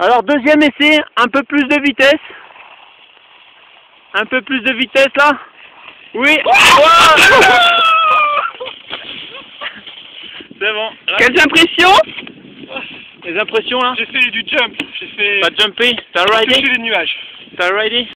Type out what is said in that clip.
Alors deuxième essai, un peu plus de vitesse. Un peu plus de vitesse là. Oui. C'est bon. Là. Quelles impressions? Les impressions là? J'ai fait du jump, j'ai fait... T'as jumpé? T'as J'ai ridé? touché les nuages. T'as ridé?